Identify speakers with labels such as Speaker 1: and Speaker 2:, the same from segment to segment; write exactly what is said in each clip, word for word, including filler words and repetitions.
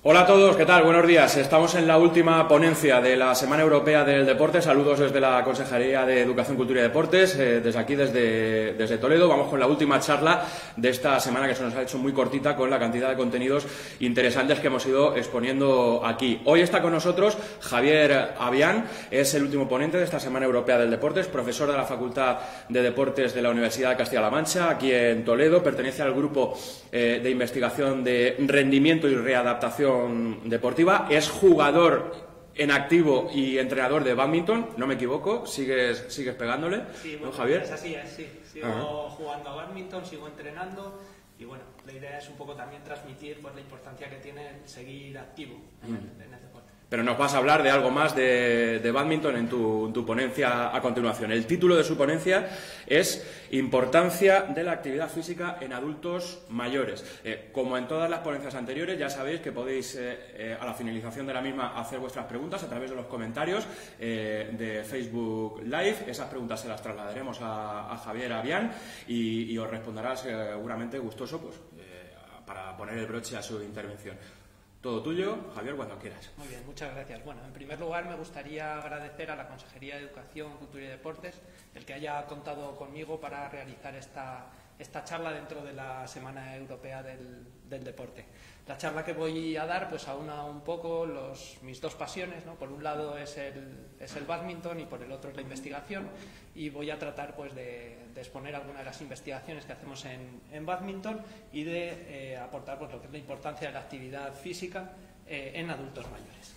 Speaker 1: Hola a todos, ¿qué tal? Buenos días. Estamos en la última ponencia de la Semana Europea del Deporte. Saludos desde la Consejería de Educación, Cultura y Deportes, eh, desde aquí, desde, desde Toledo. Vamos con la última charla de esta semana, que se nos ha hecho muy cortita con la cantidad de contenidos interesantes que hemos ido exponiendo aquí. Hoy está con nosotros Javier Avián, es el último ponente de esta Semana Europea del Deporte, es profesor de la Facultad de Deportes de la Universidad de Castilla-La Mancha, aquí en Toledo. Pertenece al grupo eh, de investigación de rendimiento y readaptación deportiva, es jugador en activo y entrenador de bádminton, no me equivoco, sigues, sigues pegándole,
Speaker 2: sí,
Speaker 1: ¿no,
Speaker 2: bueno,
Speaker 1: Javier?
Speaker 2: Es así, es, sí. Sigo uh-huh. jugando a bádminton, sigo entrenando y bueno, la idea es un poco también transmitir pues, la importancia que tiene seguir activo en, uh-huh. el, en el deporte.
Speaker 1: Pero nos vas a hablar de algo más de, de bádminton en tu, en tu ponencia a continuación. El título de su ponencia es Importancia de la actividad física en adultos mayores. Eh, como en todas las ponencias anteriores, ya sabéis que podéis, eh, eh, a la finalización de la misma, hacer vuestras preguntas a través de los comentarios eh, de Facebook Live. Esas preguntas se las trasladaremos a, a Javier Avián y, y os responderá seguramente gustoso pues, eh, para poner el broche a su intervención. Todo tuyo, Javier, cuando quieras.
Speaker 2: Muy bien, muchas gracias. Bueno, en primer lugar me gustaría agradecer a la Consejería de Educación, Cultura y Deportes el que haya contado conmigo para realizar esta, esta charla dentro de la Semana Europea del, del Deporte. La charla que voy a dar pues aúna un poco los, mis dos pasiones, ¿no? Por un lado es el, es el bádminton y por el otro es la investigación, y voy a tratar pues de, de exponer algunas de las investigaciones que hacemos en, en bádminton y de eh, aportar pues, lo que es la importancia de la actividad física eh, en adultos mayores.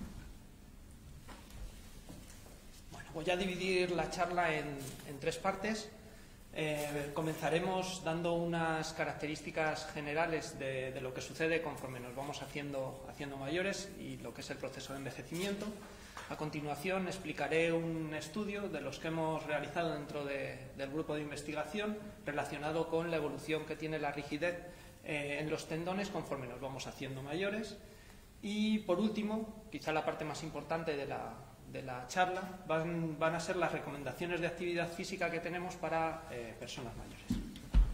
Speaker 2: Bueno, voy a dividir la charla en, en tres partes. Eh, comenzaremos dando unas características generales de, de lo que sucede conforme nos vamos haciendo, haciendo mayores y lo que es el proceso de envejecimiento. A continuación explicaré un estudio de los que hemos realizado dentro de, del grupo de investigación relacionado con la evolución que tiene la rigidez eh, en los tendones conforme nos vamos haciendo mayores. Y por último, quizá la parte más importante de la de la charla, van, van a ser las recomendaciones de actividad física que tenemos para eh, personas mayores.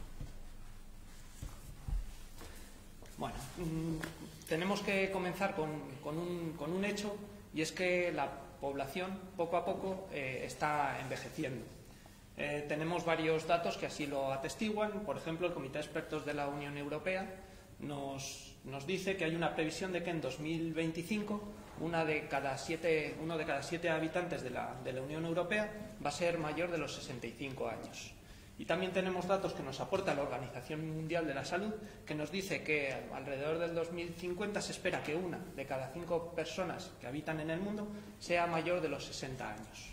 Speaker 2: Bueno, mmm, tenemos que comenzar con, con, un, con un hecho, y es que la población poco a poco eh, está envejeciendo. Eh, tenemos varios datos que así lo atestiguan. Por ejemplo, el Comité de Expertos de la Unión Europea nos, nos dice que hay una previsión de que en dos mil veinticinco Una de cada siete, uno de cada siete habitantes de la, de la Unión Europea va a ser mayor de los sesenta y cinco años. Y también tenemos datos que nos aporta la Organización Mundial de la Salud, que nos dice que alrededor del dos mil cincuenta se espera que una de cada cinco personas que habitan en el mundo sea mayor de los sesenta años.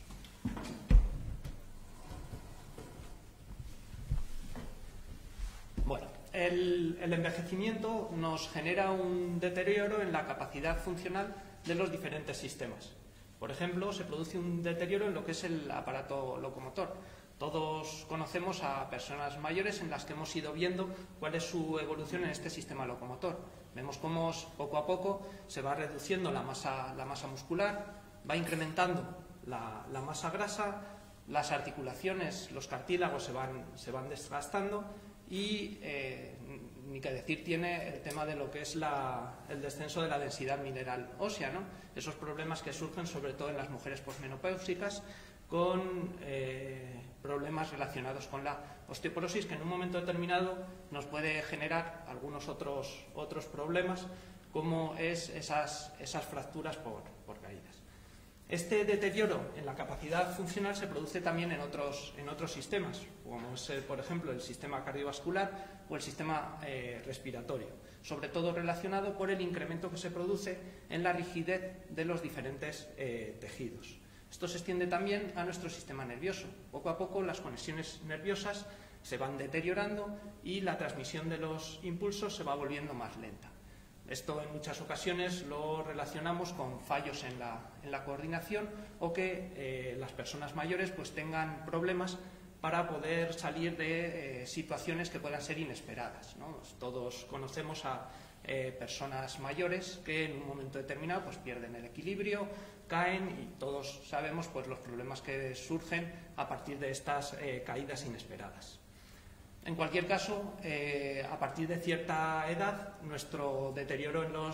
Speaker 2: Bueno, el, el envejecimiento nos genera un deterioro en la capacidad funcional de los diferentes sistemas. Por ejemplo, se produce un deterioro en lo que es el aparato locomotor. Todos conocemos a personas mayores en las que hemos ido viendo cuál es su evolución en este sistema locomotor. Vemos cómo poco a poco se va reduciendo la masa, la masa muscular, va incrementando la, la masa grasa, las articulaciones, los cartílagos se van, se van desgastando y eh, ni que decir tiene el tema de lo que es la, el descenso de la densidad mineral ósea, ¿no? Esos problemas que surgen sobre todo en las mujeres posmenopáusicas con eh, problemas relacionados con la osteoporosis, que en un momento determinado nos puede generar algunos otros, otros problemas, como es esas, esas fracturas por, por caídas. Este deterioro en la capacidad funcional se produce también en otros, en otros sistemas, como es, por ejemplo, el sistema cardiovascular o el sistema eh, respiratorio, sobre todo relacionado por el incremento que se produce en la rigidez de los diferentes eh, tejidos. Esto se extiende también a nuestro sistema nervioso. Poco a poco las conexiones nerviosas se van deteriorando y la transmisión de los impulsos se va volviendo más lenta. Esto en muchas ocasiones lo relacionamos con fallos en la, en la coordinación o que eh, las personas mayores pues, tengan problemas para poder salir de eh, situaciones que puedan ser inesperadas, ¿no? Todos conocemos a eh, personas mayores que en un momento determinado pues, pierden el equilibrio, caen y todos sabemos pues, los problemas que surgen a partir de estas eh, caídas inesperadas. En cualquier caso, eh, a partir de cierta edad, nuestro deterioro en los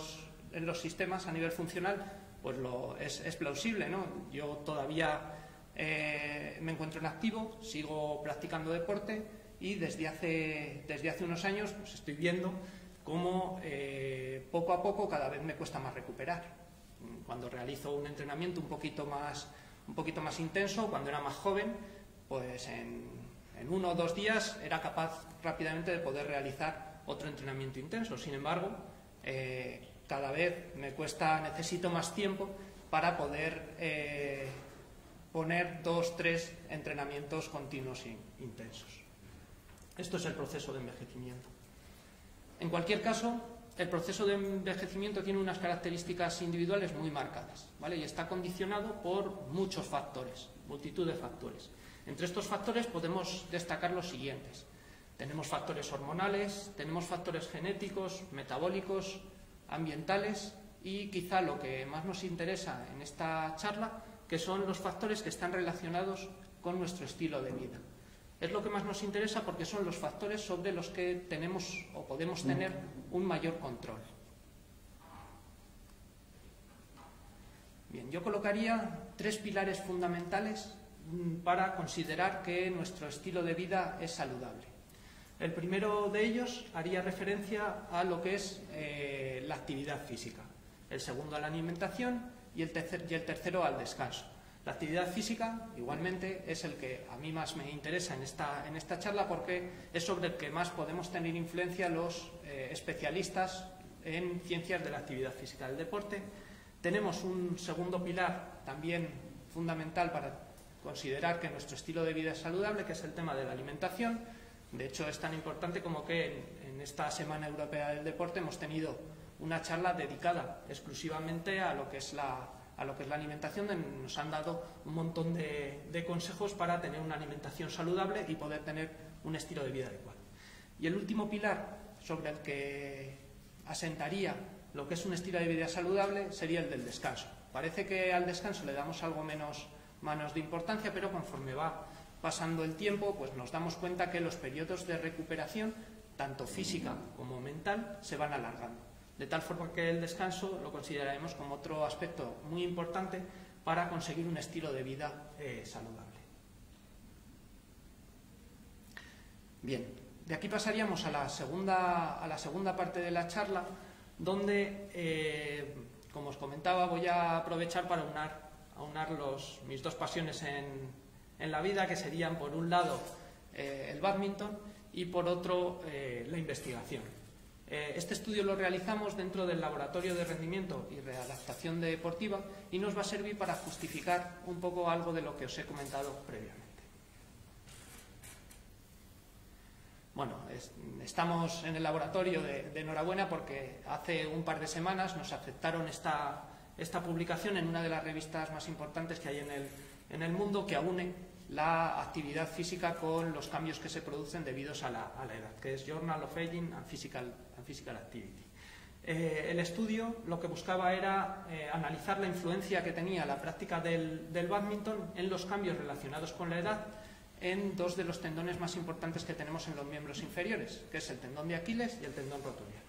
Speaker 2: en los sistemas a nivel funcional, pues lo, es, es plausible, ¿no? Yo todavía eh, me encuentro en activo, sigo practicando deporte y desde hace, desde hace unos años pues estoy viendo cómo eh, poco a poco cada vez me cuesta más recuperar. Cuando realizo un entrenamiento un poquito más, un poquito más intenso, cuando era más joven, pues en, en uno o dos días era capaz rápidamente de poder realizar otro entrenamiento intenso. Sin embargo, eh, cada vez me cuesta, necesito más tiempo para poder eh, poner dos, tres entrenamientos continuos e intensos. Esto es el proceso de envejecimiento. En cualquier caso, el proceso de envejecimiento tiene unas características individuales muy marcadas, ¿vale? Y está condicionado por muchos factores, multitud de factores. Entre estos factores podemos destacar los siguientes. Tenemos factores hormonales, tenemos factores genéticos, metabólicos, ambientales y quizá lo que más nos interesa en esta charla, que son los factores que están relacionados con nuestro estilo de vida. Es lo que más nos interesa porque son los factores sobre los que tenemos o podemos tener un mayor control. Bien, yo colocaría tres pilares fundamentales para considerar que nuestro estilo de vida es saludable. El primero de ellos haría referencia a lo que es eh, la actividad física, el segundo a la alimentación y el, tercer, y el tercero al descanso. La actividad física, igualmente, es el que a mí más me interesa en esta, en esta charla porque es sobre el que más podemos tener influencia los eh, especialistas en ciencias de la actividad física del deporte. Tenemos un segundo pilar también fundamental para considerar que nuestro estilo de vida es saludable, que es el tema de la alimentación. De hecho, es tan importante como que en, en esta Semana Europea del Deporte hemos tenido una charla dedicada exclusivamente a lo que es la, a lo que es la alimentación, donde nos han dado un montón de, de consejos para tener una alimentación saludable y poder tener un estilo de vida adecuado. Y el último pilar sobre el que asentaría lo que es un estilo de vida saludable sería el del descanso. Parece que al descanso le damos algo menos, menos de importancia, pero conforme va pasando el tiempo, pues nos damos cuenta que los periodos de recuperación, tanto física como mental, se van alargando. De tal forma que el descanso lo consideraremos como otro aspecto muy importante para conseguir un estilo de vida eh, saludable. Bien, de aquí pasaríamos a la segunda, a la segunda parte de la charla, donde, eh, como os comentaba, voy a aprovechar para aunar, aunar los, mis dos pasiones en, en la vida, que serían, por un lado, eh, el bádminton y, por otro, eh, la investigación. Eh, este estudio lo realizamos dentro del Laboratorio de Rendimiento y Readaptación Deportiva y nos va a servir para justificar un poco algo de lo que os he comentado previamente. Bueno, es, estamos en el laboratorio de, de enhorabuena porque hace un par de semanas nos aceptaron esta, esta publicación en una de las revistas más importantes que hay en el, en el mundo, que aúne la actividad física con los cambios que se producen debidos a la, a la edad, que es Journal of Aging and Physical, and Physical Activity. Eh, el estudio lo que buscaba era eh, analizar la influencia que tenía la práctica del, del bádminton en los cambios relacionados con la edad en dos de los tendones más importantes que tenemos en los miembros inferiores, que es el tendón de Aquiles y el tendón rotuliano.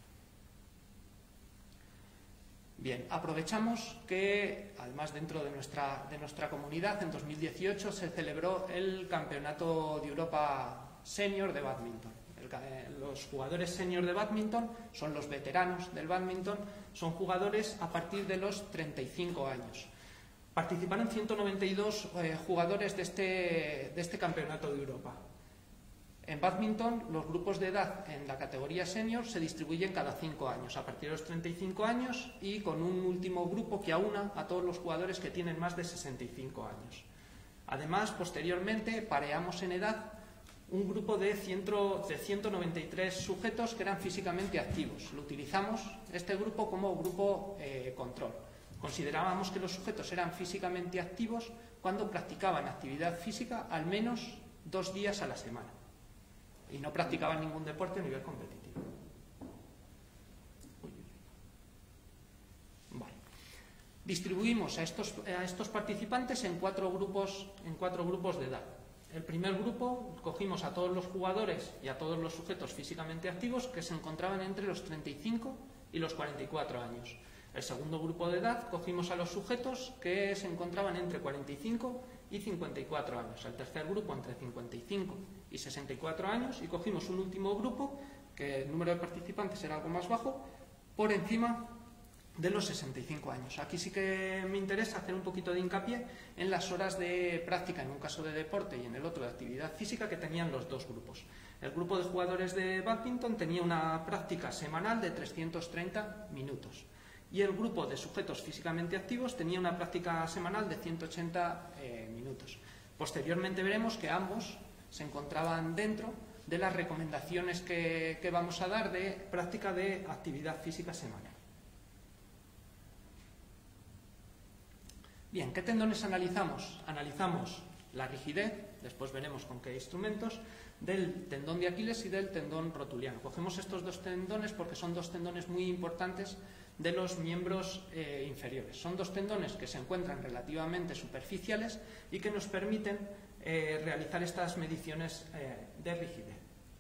Speaker 2: Bien, aprovechamos que, además, dentro de nuestra, de nuestra comunidad, en dos mil dieciocho se celebró el Campeonato de Europa Senior de Bádminton. El, los jugadores senior de bádminton son los veteranos del bádminton, son jugadores a partir de los treinta y cinco años. Participaron ciento noventa y dos eh, jugadores de este, de este Campeonato de Europa. En bádminton, los grupos de edad en la categoría senior se distribuyen cada cinco años, a partir de los treinta y cinco años, y con un último grupo que aúna a todos los jugadores que tienen más de sesenta y cinco años. Además, posteriormente, pareamos en edad un grupo de, ciento, de ciento noventa y tres sujetos que eran físicamente activos. Lo utilizamos, este grupo, como grupo eh, control. Considerábamos que los sujetos eran físicamente activos cuando practicaban actividad física al menos dos días a la semana y no practicaban ningún deporte a nivel competitivo. Vale. Distribuimos a estos, a estos participantes en cuatro grupos, en cuatro grupos de edad. El primer grupo, cogimos a todos los jugadores y a todos los sujetos físicamente activos que se encontraban entre los treinta y cinco y los cuarenta y cuatro años. El segundo grupo de edad cogimos a los sujetos que se encontraban entre cuarenta y cinco y cincuenta y cuatro años. El tercer grupo entre cincuenta y cinco y sesenta y cuatro años, y cogimos un último grupo que el número de participantes era algo más bajo, por encima de los sesenta y cinco años. Aquí sí que me interesa hacer un poquito de hincapié en las horas de práctica, en un caso de deporte y en el otro de actividad física, que tenían los dos grupos. El grupo de jugadores de bádminton tenía una práctica semanal de trescientos treinta minutos y el grupo de sujetos físicamente activos tenía una práctica semanal de ciento ochenta eh, minutos. Posteriormente veremos que ambos se encontraban dentro de las recomendaciones que, que vamos a dar de práctica de actividad física semanal. Bien, ¿qué tendones analizamos? Analizamos la rigidez, después veremos con qué instrumentos, del tendón de Aquiles y del tendón rotuliano. Cogemos estos dos tendones porque son dos tendones muy importantes de los miembros eh, inferiores. Son dos tendones que se encuentran relativamente superficiales y que nos permiten eh, realizar estas mediciones eh, de rigidez.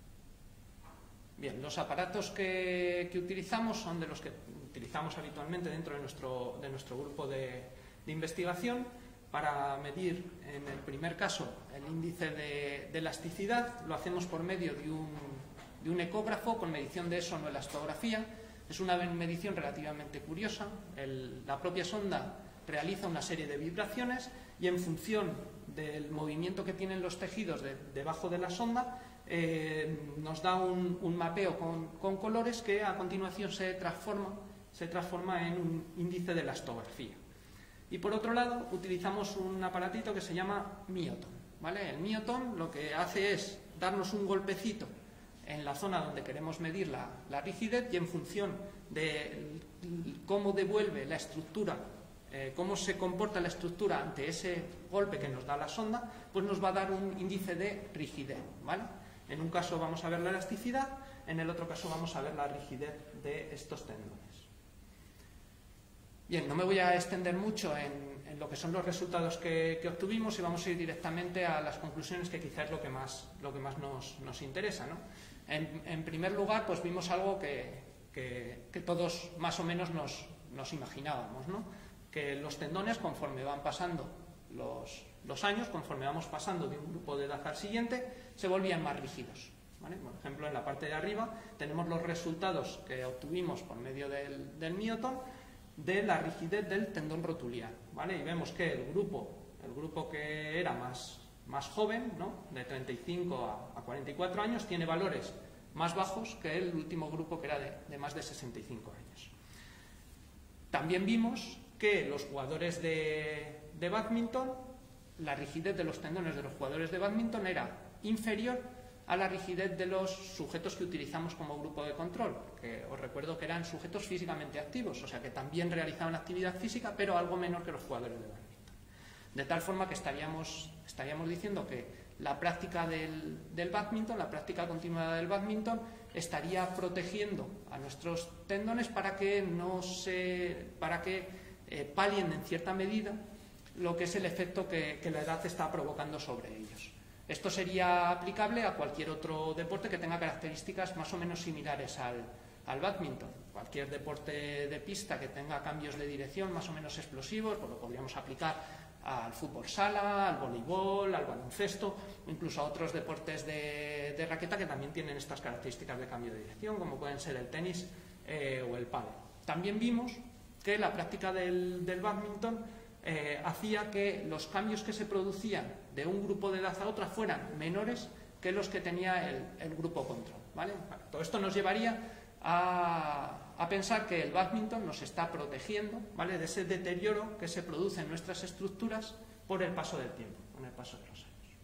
Speaker 2: Bien, los aparatos que, que utilizamos son de los que utilizamos habitualmente dentro de nuestro, de nuestro grupo de, de investigación para medir, en el primer caso, el índice de, de elasticidad. Lo hacemos por medio de un, de un ecógrafo con medición de sonoelastografía. Es una medición relativamente curiosa. El, la propia sonda realiza una serie de vibraciones y en función del movimiento que tienen los tejidos de, debajo de la sonda eh, nos da un, un mapeo con, con colores que a continuación se transforma, se transforma en un índice de elastografía. Y por otro lado utilizamos un aparatito que se llama mioton, ¿vale? El mioton lo que hace es darnos un golpecito en la zona donde queremos medir la, la rigidez y en función de cómo devuelve la estructura, eh, cómo se comporta la estructura ante ese golpe que nos da la sonda, pues nos va a dar un índice de rigidez, ¿vale? En un caso vamos a ver la elasticidad, en el otro caso vamos a ver la rigidez de estos tendones. Bien, no me voy a extender mucho en, en lo que son los resultados que, que obtuvimos y vamos a ir directamente a las conclusiones, que quizás es lo que más, lo que más nos, nos interesa, ¿no? En, en primer lugar, pues vimos algo que, que, que todos más o menos nos, nos imaginábamos, ¿no? Que los tendones, conforme van pasando los, los años, conforme vamos pasando de un grupo de edad al siguiente, se volvían más rígidos, ¿vale? Por ejemplo, en la parte de arriba tenemos los resultados que obtuvimos por medio del, del mioton de la rigidez del tendón rotuliano, ¿vale? Y vemos que el grupo, el grupo que era más, más joven, ¿no? De treinta y cinco a, a cuarenta y cuatro años, tiene valores más bajos que el último grupo, que era de, de más de sesenta y cinco años. También vimos que los jugadores de, de bádminton, la rigidez de los tendones de los jugadores de bádminton era inferior a la rigidez de los sujetos que utilizamos como grupo de control, que os recuerdo que eran sujetos físicamente activos, o sea que también realizaban actividad física, pero algo menor que los jugadores de bádminton. De tal forma que estaríamos, estaríamos diciendo que la práctica del, del bádminton, la práctica continuada del bádminton, estaría protegiendo a nuestros tendones para que, no se, para que eh, palien en cierta medida lo que es el efecto que, que la edad está provocando sobre ellos. Esto sería aplicable a cualquier otro deporte que tenga características más o menos similares al, al bádminton. Cualquier deporte de pista que tenga cambios de dirección más o menos explosivos, pues lo podríamos aplicar al fútbol sala, al voleibol, al baloncesto, incluso a otros deportes de, de raqueta que también tienen estas características de cambio de dirección, como pueden ser el tenis eh, o el pádel. También vimos que la práctica del, del bádminton Eh, hacía que los cambios que se producían de un grupo de edad a otra fueran menores que los que tenía el, el grupo control, ¿vale? Bueno, todo esto nos llevaría a, a pensar que el bádminton nos está protegiendo, ¿vale?, de ese deterioro que se produce en nuestras estructuras por el paso del tiempo, con el paso de los años.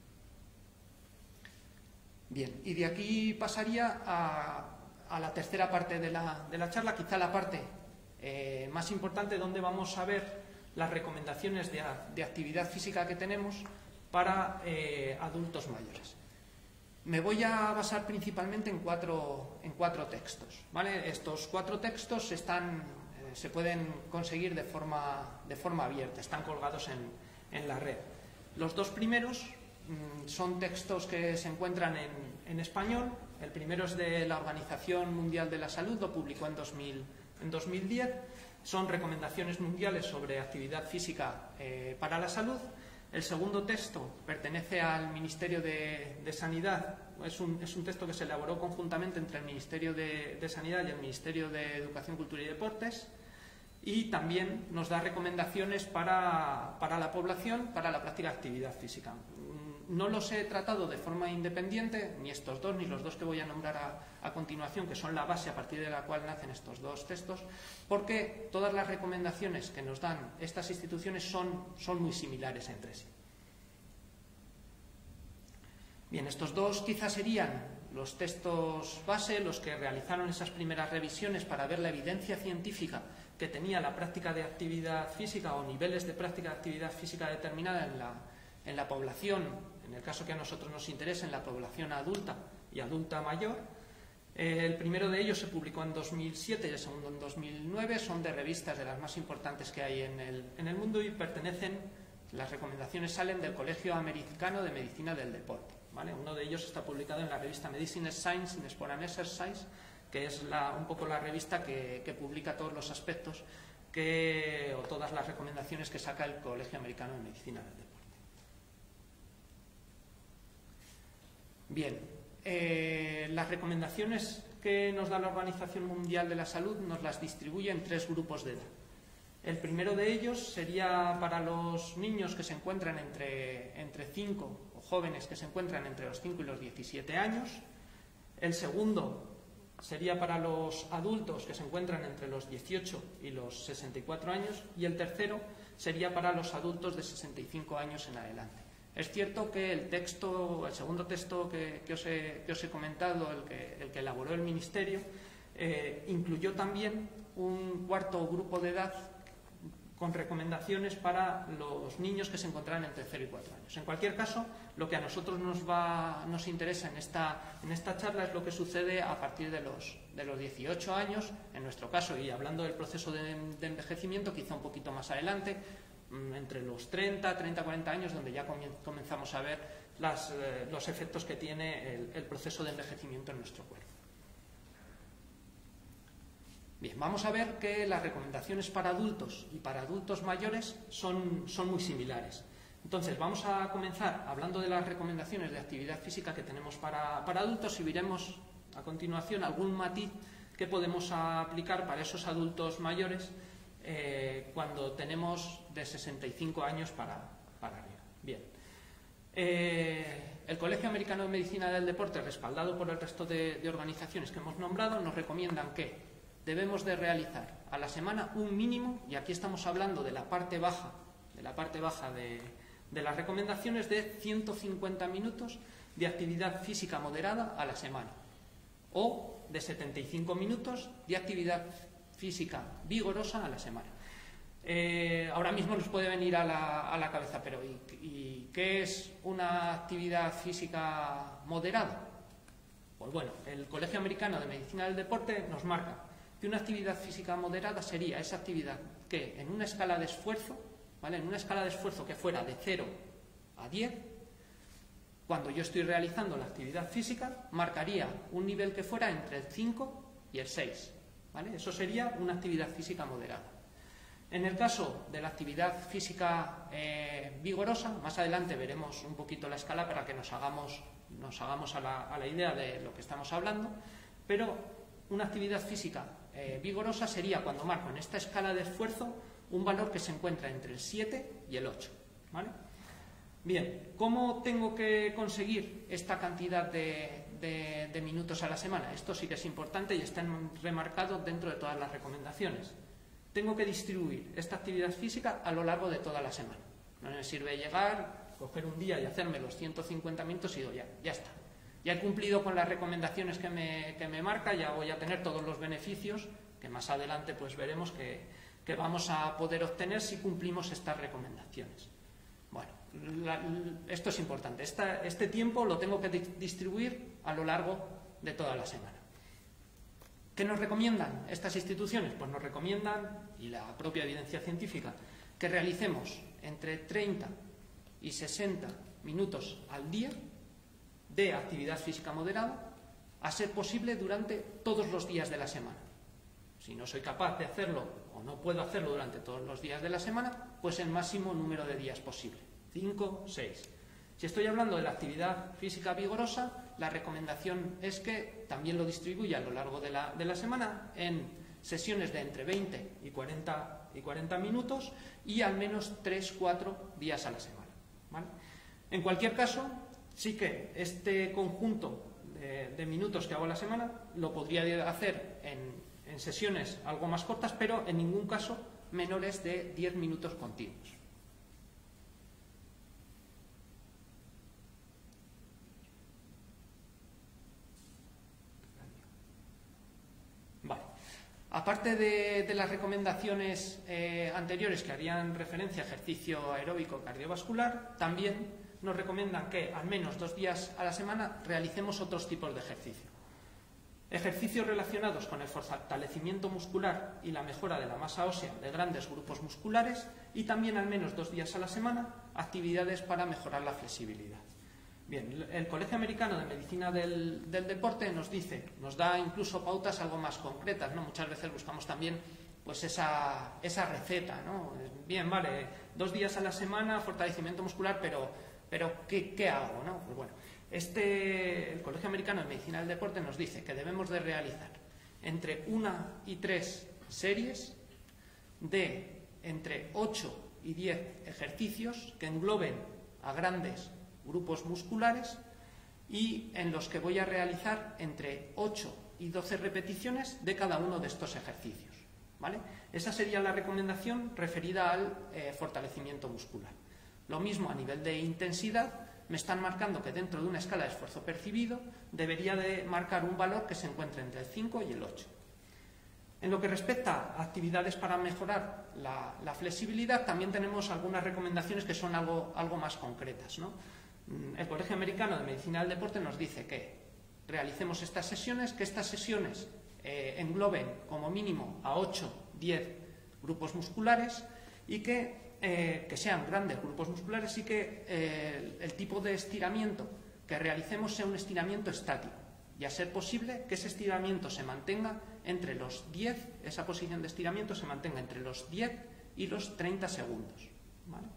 Speaker 2: Bien, y de aquí pasaría a, a la tercera parte de la, de la charla, quizá la parte eh, más importante, donde vamos a ver las recomendaciones de, de actividad física que tenemos para eh, adultos mayores. Me voy a basar principalmente en cuatro, en cuatro textos, ¿vale? Estos cuatro textos están, eh, se pueden conseguir de forma, de forma abierta, están colgados en, en la red. Los dos primeros mmm, son textos que se encuentran en, en español El primero es de la Organización Mundial de la Salud, lo publicó en, dos mil, en dos mil diez. Son recomendaciones mundiales sobre actividad física eh, para la salud. El segundo texto pertenece al Ministerio de, de Sanidad. Es un, es un texto que se elaboró conjuntamente entre el Ministerio de, de Sanidad y el Ministerio de Educación, Cultura y Deportes. Y también nos da recomendaciones para, para la población, para la práctica de actividad física. No los he tratado de forma independiente, ni estos dos, ni los dos que voy a nombrar a, a continuación, que son la base a partir de la cual nacen estos dos textos, porque todas las recomendaciones que nos dan estas instituciones son, son muy similares entre sí. Bien, estos dos quizás serían los textos base, los que realizaron esas primeras revisiones para ver la evidencia científica que tenía la práctica de actividad física o niveles de práctica de actividad física determinada en la, en la población. En el caso que a nosotros nos interesa, en la población adulta y adulta mayor. Eh, el primero de ellos se publicó en dos mil siete y el segundo en dos mil nueve. Son de revistas de las más importantes que hay en el, en el mundo y pertenecen, las recomendaciones salen del Colegio Americano de Medicina del Deporte, ¿vale? Uno de ellos está publicado en la revista Medicine Science in Sport and Exercise, que es la, un poco la revista que, que publica todos los aspectos que, o todas las recomendaciones que saca el Colegio Americano de Medicina del Deporte. Bien, eh, las recomendaciones que nos da la Organización Mundial de la Salud nos las distribuye en tres grupos de edad. El primero de ellos sería para los niños que se encuentran entre, entre cinco, o jóvenes que se encuentran entre los cinco y los diecisiete años. El segundo sería para los adultos que se encuentran entre los dieciocho y los sesenta y cuatro años. Y el tercero sería para los adultos de sesenta y cinco años en adelante. Es cierto que el texto, el segundo texto que, que, os, he, que os he comentado, el que, el que elaboró el Ministerio, eh, incluyó también un cuarto grupo de edad con recomendaciones para los niños que se encontraran entre cero y cuatro años. En cualquier caso, lo que a nosotros nos, va, nos interesa en esta, en esta charla es lo que sucede a partir de los, de los dieciocho años, en nuestro caso, y hablando del proceso de, de envejecimiento, quizá un poquito más adelante, entre los treinta, treinta, cuarenta años, donde ya comenzamos a ver las, eh, los efectos que tiene el, el proceso de envejecimiento en nuestro cuerpo. Bien, vamos a ver que las recomendaciones para adultos y para adultos mayores son, son muy similares. Entonces, vamos a comenzar hablando de las recomendaciones de actividad física que tenemos para, para adultos y veremos a continuación algún matiz que podemos aplicar para esos adultos mayores Eh, cuando tenemos de sesenta y cinco años para, para arriba. Bien. Eh, el Colegio Americano de Medicina del Deporte, respaldado por el resto de, de organizaciones que hemos nombrado, nos recomiendan que debemos de realizar a la semana un mínimo, y aquí estamos hablando de la parte baja, de la parte baja de, de las recomendaciones, de ciento cincuenta minutos de actividad física moderada a la semana, o de setenta y cinco minutos de actividad física vigorosa a la semana. Eh, ahora mismo nos puede venir a la, a la cabeza, pero ¿y, ¿y qué es una actividad física moderada? Pues bueno, el Colegio Americano de Medicina del Deporte nos marca que una actividad física moderada sería esa actividad que en una escala de esfuerzo, ¿vale? En una escala de esfuerzo que fuera de cero a diez, cuando yo estoy realizando la actividad física, marcaría un nivel que fuera entre el cinco y el seis. ¿Vale? Eso sería una actividad física moderada. En el caso de la actividad física eh, vigorosa, más adelante veremos un poquito la escala para que nos hagamos, nos hagamos a, la, a la idea de lo que estamos hablando, pero una actividad física eh, vigorosa sería cuando marco en esta escala de esfuerzo un valor que se encuentra entre el siete y el ocho. ¿Vale? Bien, ¿cómo tengo que conseguir esta cantidad de, de, de minutos a la semana? Esto sí que es importante y está remarcado dentro de todas las recomendaciones. Tengo que distribuir esta actividad física a lo largo de toda la semana. No me sirve llegar, coger un día y hacerme los ciento cincuenta minutos y digo, ya, ya está. Ya he cumplido con las recomendaciones que me, que me marca, ya voy a tener todos los beneficios que más adelante pues veremos que, que vamos a poder obtener si cumplimos estas recomendaciones. Bueno, la, esto es importante. Esta, este tiempo lo tengo que di distribuir a lo largo de toda la semana. ¿Qué nos recomiendan estas instituciones? Pues nos recomiendan, y la propia evidencia científica, que realicemos entre treinta y sesenta minutos al día de actividad física moderada a ser posible durante todos los días de la semana. Si no soy capaz de hacerlo o no puedo hacerlo durante todos los días de la semana, pues el máximo número de días posible, cinco, seis. Si estoy hablando de la actividad física vigorosa, la recomendación es que también lo distribuya a lo largo de la, de la semana en sesiones de entre veinte y cuarenta, y cuarenta minutos y al menos tres cuatro días a la semana, ¿vale? En cualquier caso, sí que este conjunto de, de minutos que hago a la semana lo podría hacer en, en sesiones algo más cortas, pero en ningún caso menores de diez minutos continuos. Vale. Aparte de, de las recomendaciones eh, anteriores que harían referencia a ejercicio aeróbico cardiovascular, también nos recomiendan que al menos dos días a la semana realicemos otros tipos de ejercicio. Ejercicios relacionados con el fortalecimiento muscular y la mejora de la masa ósea de grandes grupos musculares y también al menos dos días a la semana actividades para mejorar la flexibilidad. Bien, el Colegio Americano de Medicina del, del Deporte nos dice, nos da incluso pautas algo más concretas, ¿no? Muchas veces buscamos también pues esa, esa receta, ¿no? Bien, vale, dos días a la semana, fortalecimiento muscular, pero, pero ¿qué, qué hago, ¿no? Pues bueno, este, el Colegio Americano de Medicina del Deporte nos dice que debemos de realizar entre una y tres series de entre ocho y diez ejercicios que engloben a grandes grupos musculares y en los que voy a realizar entre ocho y doce repeticiones de cada uno de estos ejercicios, ¿vale? Esa sería la recomendación referida al eh, fortalecimiento muscular. Lo mismo a nivel de intensidad, me están marcando que dentro de una escala de esfuerzo percibido debería de marcar un valor que se encuentre entre el cinco y el ocho. En lo que respecta a actividades para mejorar la, la flexibilidad, también tenemos algunas recomendaciones que son algo, algo más concretas, ¿no? El Colegio Americano de Medicina del Deporte nos dice que realicemos estas sesiones, que estas sesiones eh, engloben como mínimo a ocho a diez grupos musculares y que, eh, que sean grandes grupos musculares y que eh, el, el tipo de estiramiento que realicemos sea un estiramiento estático y a ser posible que ese estiramiento se mantenga entre los diez, esa posición de estiramiento se mantenga entre los diez y los treinta segundos, ¿vale?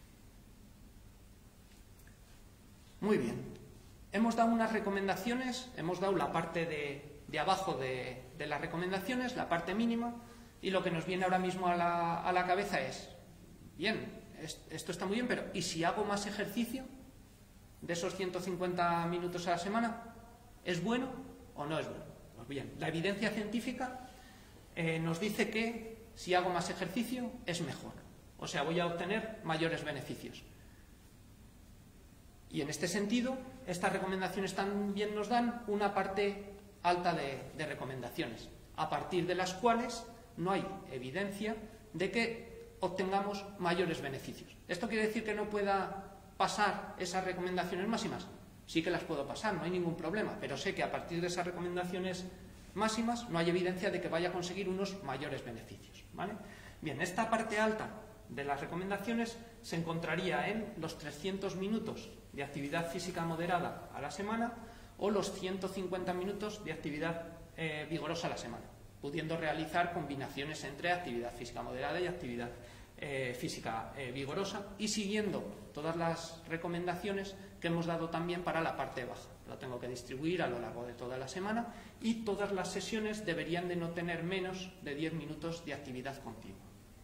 Speaker 2: Muy bien, hemos dado unas recomendaciones, hemos dado la parte de, de abajo de, de las recomendaciones, la parte mínima, y lo que nos viene ahora mismo a la, a la cabeza es, bien, es, esto está muy bien, pero ¿y si hago más ejercicio de esos ciento cincuenta minutos a la semana? ¿Es bueno o no es bueno? Pues bien, la evidencia científica eh, nos dice que si hago más ejercicio es mejor, o sea, voy a obtener mayores beneficios. Y en este sentido, estas recomendaciones también nos dan una parte alta de, de recomendaciones, a partir de las cuales no hay evidencia de que obtengamos mayores beneficios. ¿Esto quiere decir que no pueda pasar esas recomendaciones máximas? Sí que las puedo pasar, no hay ningún problema, pero sé que a partir de esas recomendaciones máximas no hay evidencia de que vaya a conseguir unos mayores beneficios, ¿vale? Bien, esta parte alta de las recomendaciones se encontraría en los trescientos minutos de actividad física moderada a la semana o los ciento cincuenta minutos de actividad eh, vigorosa a la semana, pudiendo realizar combinaciones entre actividad física moderada y actividad eh, física eh, vigorosa y siguiendo todas las recomendaciones que hemos dado también para la parte baja. Lo tengo que distribuir a lo largo de toda la semana y todas las sesiones deberían de no tener menos de diez minutos de actividad continua.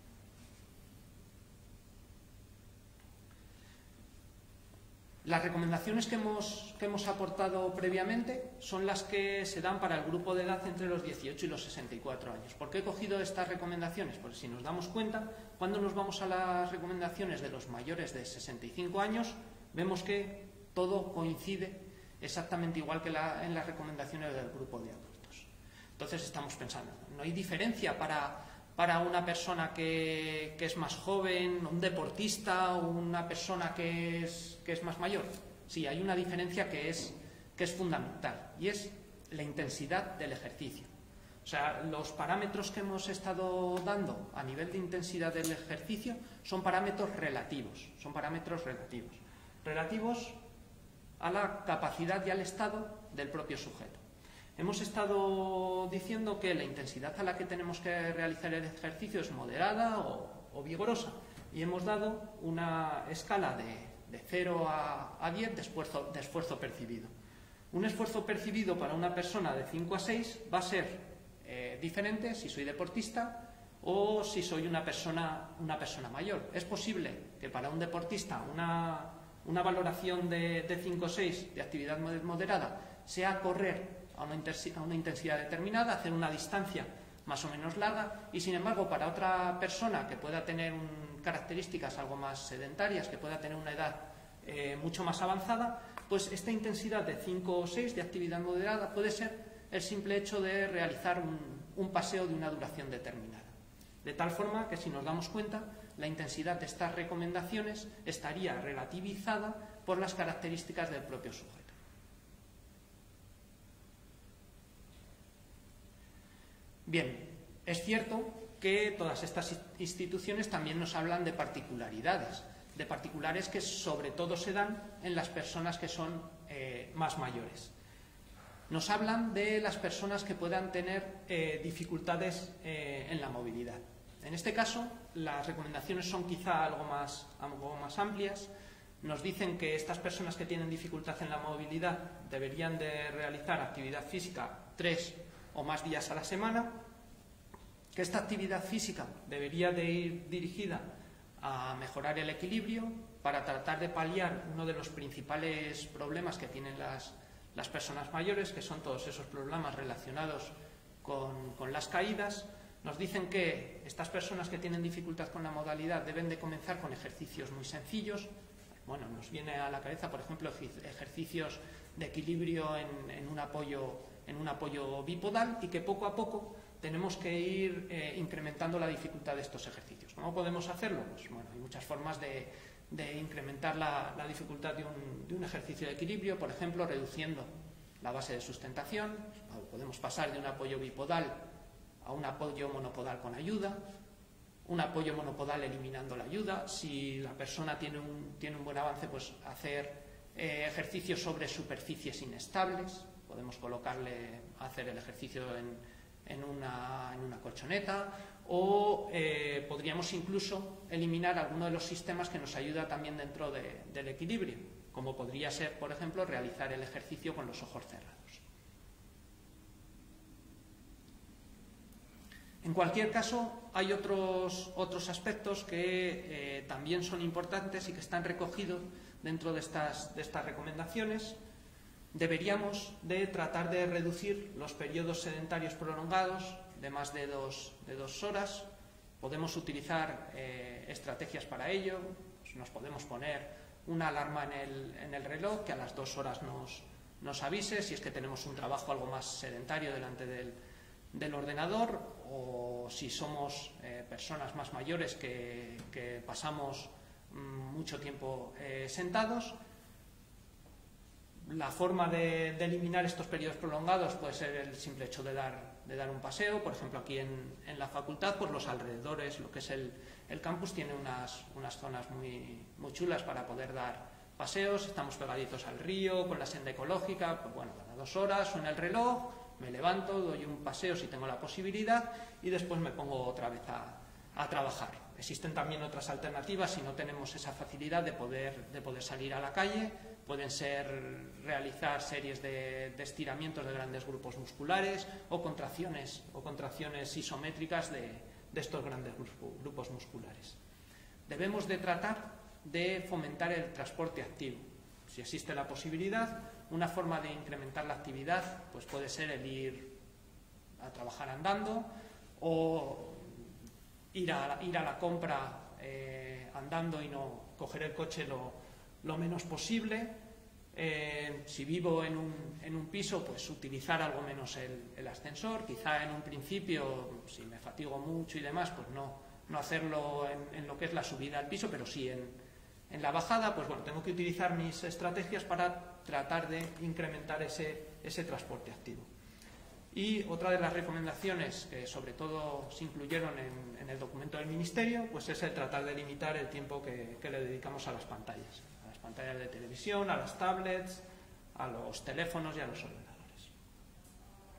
Speaker 2: Las recomendaciones que hemos, que hemos aportado previamente son las que se dan para el grupo de edad entre los dieciocho y los sesenta y cuatro años. ¿Por qué he cogido estas recomendaciones? Pues si nos damos cuenta, cuando nos vamos a las recomendaciones de los mayores de sesenta y cinco años, vemos que todo coincide exactamente igual que la, en las recomendaciones del grupo de adultos. Entonces estamos pensando, ¿no hay diferencia para... para una persona que, que es más joven, un deportista, o una persona que es, que es más mayor? Sí, hay una diferencia que es, que es fundamental, y es la intensidad del ejercicio. O sea, los parámetros que hemos estado dando a nivel de intensidad del ejercicio son parámetros relativos, son parámetros relativos, relativos a la capacidad y al estado del propio sujeto. Hemos estado diciendo que la intensidad a la que tenemos que realizar el ejercicio es moderada o, o vigorosa, y hemos dado una escala de, de cero a, a diez de esfuerzo, de esfuerzo percibido. Un esfuerzo percibido para una persona de cinco a seis va a ser eh, diferente si soy deportista o si soy una persona, una persona mayor. Es posible que para un deportista una, una valoración de, de cinco o seis de actividad moderada sea correr a una, a una intensidad determinada, hacer una distancia más o menos larga, y sin embargo para otra persona que pueda tener un, características algo más sedentarias, que pueda tener una edad eh, mucho más avanzada, pues esta intensidad de cinco o seis de actividad moderada puede ser el simple hecho de realizar un, un paseo de una duración determinada. De tal forma que, si nos damos cuenta, la intensidad de estas recomendaciones estaría relativizada por las características del propio sujeto. Bien, es cierto que todas estas instituciones también nos hablan de particularidades, de particulares que sobre todo se dan en las personas que son eh, más mayores. Nos hablan de las personas que puedan tener eh, dificultades eh, en la movilidad. En este caso, las recomendaciones son quizá algo más, algo más amplias. Nos dicen que estas personas que tienen dificultad en la movilidad deberían de realizar actividad física tres o más días a la semana, que esta actividad física debería de ir dirigida a mejorar el equilibrio para tratar de paliar uno de los principales problemas que tienen las, las personas mayores, que son todos esos problemas relacionados con, con las caídas. Nos dicen que estas personas que tienen dificultad con la modalidad deben de comenzar con ejercicios muy sencillos. Bueno, nos viene a la cabeza, por ejemplo, ejercicios de equilibrio en, en, un, apoyo, en un apoyo bipodal, y que poco a poco tenemos que ir eh, incrementando la dificultad de estos ejercicios. ¿Cómo podemos hacerlo? Pues bueno, hay muchas formas de, de incrementar la, la dificultad de un, de un ejercicio de equilibrio, por ejemplo, reduciendo la base de sustentación. Podemos pasar de un apoyo bipodal a un apoyo monopodal con ayuda, un apoyo monopodal eliminando la ayuda. Si la persona tiene un, tiene un buen avance, pues hacer eh, ejercicios sobre superficies inestables. Podemos colocarle, hacer el ejercicio en, en, una, en una colchoneta, o eh, podríamos incluso eliminar alguno de los sistemas que nos ayuda también dentro de, del equilibrio, como podría ser, por ejemplo, realizar el ejercicio con los ojos cerrados. En cualquier caso, hay otros, otros aspectos que eh, también son importantes y que están recogidos dentro de estas, de estas recomendaciones. Deberíamos de tratar de reducir los periodos sedentarios prolongados de más de dos, de dos horas. Podemos utilizar eh, estrategias para ello. Pues nos podemos poner una alarma en el, en el reloj que a las dos horas nos, nos avise si es que tenemos un trabajo algo más sedentario delante del, del ordenador, o si somos eh, personas más mayores que, que pasamos mm, mucho tiempo eh, sentados. La forma de, de eliminar estos periodos prolongados puede ser el simple hecho de dar, de dar un paseo. Por ejemplo, aquí en, en la facultad, pues los alrededores, lo que es el, el campus, tiene unas, unas zonas muy, muy chulas para poder dar paseos. Estamos pegaditos al río, con la senda ecológica. Pues bueno, cada dos horas suena el reloj, me levanto, doy un paseo si tengo la posibilidad, y después me pongo otra vez a, a trabajar. Existen también otras alternativas si no tenemos esa facilidad de poder, de poder salir a la calle. Pueden ser realizar series de, de estiramientos de grandes grupos musculares, o contracciones, o contracciones isométricas de, de estos grandes grupos musculares. Debemos de tratar de fomentar el transporte activo. Si existe la posibilidad, una forma de incrementar la actividad pues puede ser el ir a trabajar andando, o ir a, ir a la compra eh, andando y no coger el coche lo, lo menos posible. Eh, si vivo en un, en un piso, pues utilizar algo menos el, el ascensor. Quizá en un principio, si me fatigo mucho y demás, pues no, no hacerlo en, en lo que es la subida al piso, pero sí en, en la bajada. Pues bueno, tengo que utilizar mis estrategias para tratar de incrementar ese, ese transporte activo. Y otra de las recomendaciones que sobre todo se incluyeron en, en el documento del Ministerio, pues es el tratar de limitar el tiempo que, que le dedicamos a las pantallas, a las pantallas de televisión, a las tablets, a los teléfonos y a los ordenadores.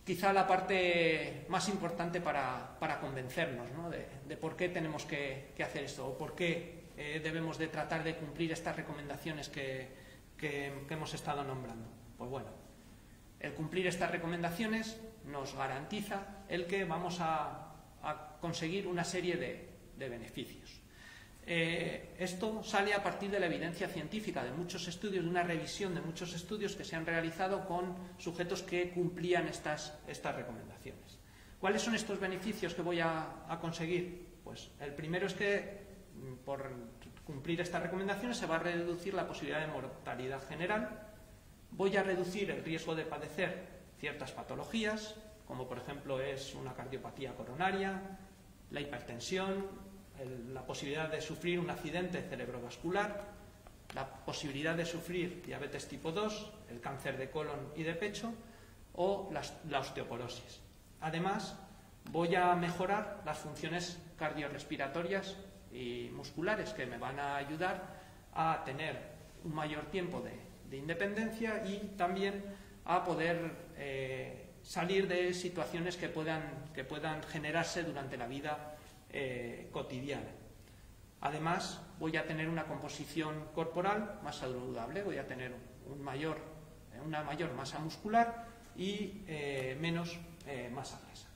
Speaker 2: quizá la parte más importante para, para convencernos, ¿no? de, de por qué tenemos que, que hacer esto, o por qué eh, debemos de tratar de cumplir estas recomendaciones que, que, que hemos estado nombrando. Pues bueno, el cumplir estas recomendaciones nos garantiza el que vamos a, a conseguir una serie de, de beneficios. Eh, esto sale a partir de la evidencia científica de muchos estudios, de una revisión de muchos estudios que se han realizado con sujetos que cumplían estas, estas recomendaciones. ¿Cuáles son estos beneficios que voy a, a conseguir? Pues el primero es que por cumplir estas recomendaciones se va a reducir la posibilidad de mortalidad general, voy a reducir el riesgo de padecer ciertas patologías, como por ejemplo es una cardiopatía coronaria, la hipertensión, el, la posibilidad de sufrir un accidente cerebrovascular, la posibilidad de sufrir diabetes tipo dos, el cáncer de colon y de pecho o la, la osteoporosis. Además, voy a mejorar las funciones cardiorrespiratorias y musculares que me van a ayudar a tener un mayor tiempo de, de independencia y también a poder eh, salir de situaciones que puedan, que puedan generarse durante la vida Eh, cotidiana. Además, voy a tener una composición corporal más saludable, voy a tener un mayor, una mayor masa muscular y eh, menos eh, masa grasa.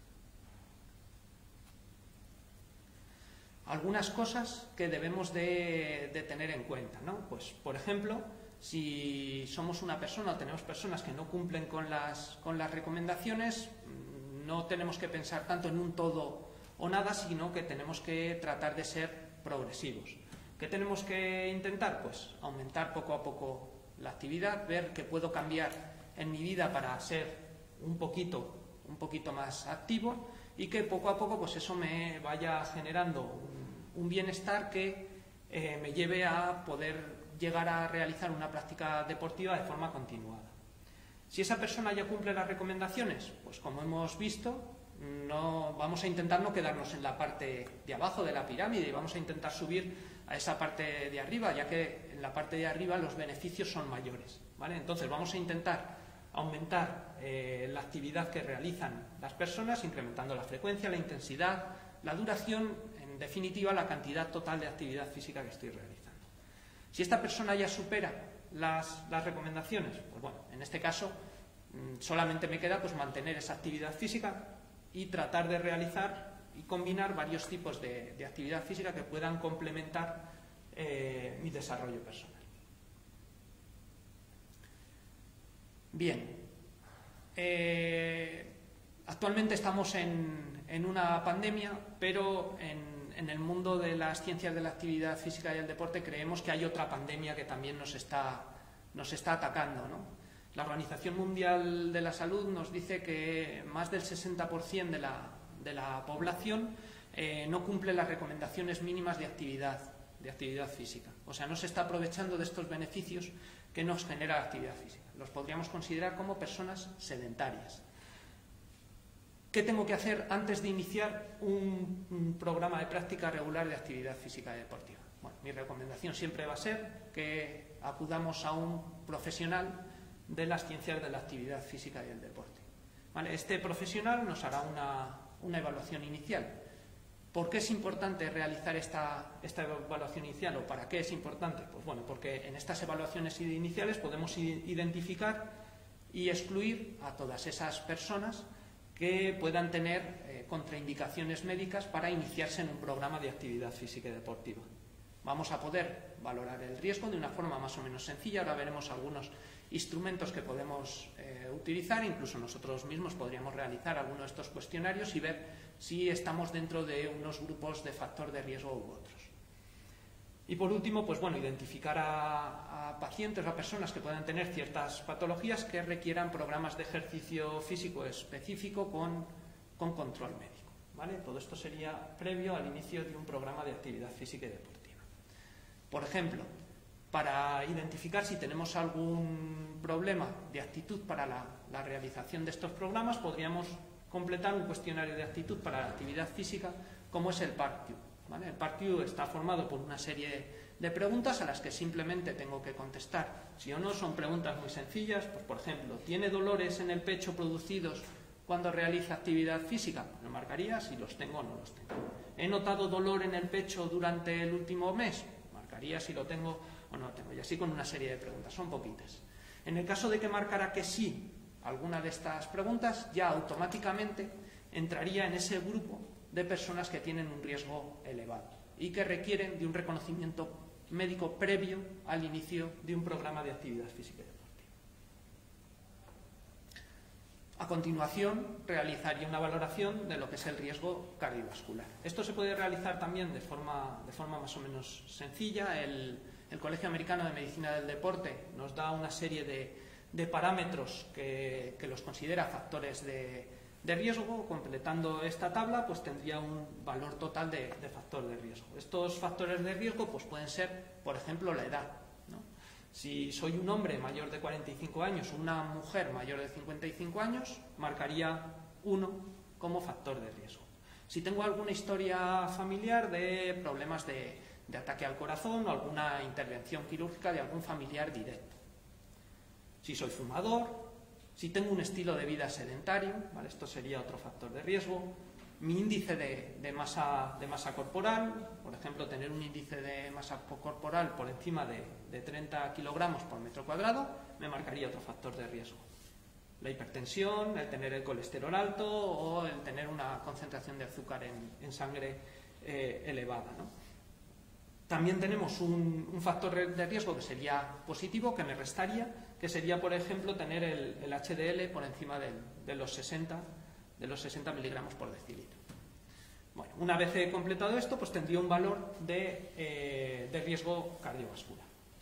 Speaker 2: Algunas cosas que debemos de, de tener en cuenta, ¿no? Pues, por ejemplo, si somos una persona o tenemos personas que no cumplen con las, con las recomendaciones, no tenemos que pensar tanto en un todo o nada, sino que tenemos que tratar de ser progresivos. ¿Qué tenemos que intentar? Pues aumentar poco a poco la actividad, ver qué puedo cambiar en mi vida para ser un poquito, un poquito más activo y que poco a poco pues eso me vaya generando un, un bienestar que eh, me lleve a poder llegar a realizar una práctica deportiva de forma continuada. Si esa persona ya cumple las recomendaciones, pues como hemos visto, no, vamos a intentar no quedarnos en la parte de abajo de la pirámide y vamos a intentar subir a esa parte de arriba, ya que en la parte de arriba los beneficios son mayores, ¿vale? Entonces vamos a intentar aumentar eh, la actividad que realizan las personas, incrementando la frecuencia, la intensidad, la duración, en definitiva la cantidad total de actividad física que estoy realizando. Si esta persona ya supera las, las recomendaciones, pues bueno, en este caso mmm, solamente me queda pues mantener esa actividad física y tratar de realizar y combinar varios tipos de, de actividad física que puedan complementar eh, mi desarrollo personal. Bien, eh, actualmente estamos en, en una pandemia, pero en, en el mundo de las ciencias de la actividad física y el deporte creemos que hay otra pandemia que también nos está, nos está atacando, ¿no? La Organización Mundial de la Salud nos dice que más del sesenta por ciento de la, de la población eh, no cumple las recomendaciones mínimas de actividad, de actividad física. O sea, no se está aprovechando de estos beneficios que nos genera la actividad física. Los podríamos considerar como personas sedentarias. ¿Qué tengo que hacer antes de iniciar un, un programa de práctica regular de actividad física y deportiva? Bueno, mi recomendación siempre va a ser que acudamos a un profesional de las ciencias de la actividad física y el deporte. ¿Vale? Este profesional nos hará una, una evaluación inicial. ¿Por qué es importante realizar esta, esta evaluación inicial o para qué es importante? Pues bueno, porque en estas evaluaciones iniciales podemos identificar y excluir a todas esas personas que puedan tener eh, contraindicaciones médicas para iniciarse en un programa de actividad física y deportiva. Vamos a poder valorar el riesgo de una forma más o menos sencilla. Ahora veremos algunos instrumentos que podemos eh, utilizar, incluso nosotros mismos podríamos realizar algunos de estos cuestionarios y ver si estamos dentro de unos grupos de factor de riesgo u otros. Y por último, pues bueno, identificar a, a pacientes o a personas que puedan tener ciertas patologías que requieran programas de ejercicio físico específico con, con control médico, ¿vale? Todo esto sería previo al inicio de un programa de actividad física y deportiva. Por ejemplo, para identificar si tenemos algún problema de actitud para la, la realización de estos programas, podríamos completar un cuestionario de actitud para la actividad física, como es el PARQ. ¿Vale? El PARQ está formado por una serie de preguntas a las que simplemente tengo que contestar sí o no. Son preguntas muy sencillas, pues por ejemplo, ¿tiene dolores en el pecho producidos cuando realiza actividad física? Lo marcaría si los tengo o no los tengo. ¿He notado dolor en el pecho durante el último mes? Marcaría si lo tengo o no lo tengo. Y así con una serie de preguntas, son poquitas. En el caso de que marcara que sí alguna de estas preguntas, ya automáticamente entraría en ese grupo de personas que tienen un riesgo elevado y que requieren de un reconocimiento médico previo al inicio de un programa de actividad física y deportiva. A continuación, realizaría una valoración de lo que es el riesgo cardiovascular. Esto se puede realizar también de forma, de forma más o menos sencilla. El, el Colegio Americano de Medicina del Deporte nos da una serie de, de parámetros que, que los considera factores de, de riesgo. Completando esta tabla, pues tendría un valor total de, de factor de riesgo. Estos factores de riesgo pues pueden ser, por ejemplo, la edad, ¿no? Si soy un hombre mayor de cuarenta y cinco años o una mujer mayor de cincuenta y cinco años, marcaría uno como factor de riesgo. Si tengo alguna historia familiar de problemas de, de ataque al corazón o alguna intervención quirúrgica de algún familiar directo. Si soy fumador, si tengo un estilo de vida sedentario, ¿vale? Esto sería otro factor de riesgo. Mi índice de, de, masa, de masa corporal, por ejemplo, tener un índice de masa corporal por encima de, de treinta kilogramos por metro cuadrado, me marcaría otro factor de riesgo. La hipertensión, el tener el colesterol alto o el tener una concentración de azúcar en, en sangre eh, elevada, ¿no? También tenemos un, un factor de riesgo que sería positivo, que me restaría, que sería, por ejemplo, tener el, el H D L por encima del, de los sesenta de los sesenta miligramos por decilitro. Bueno, una vez he completado esto, pues tendría un valor de, eh, de riesgo cardiovascular.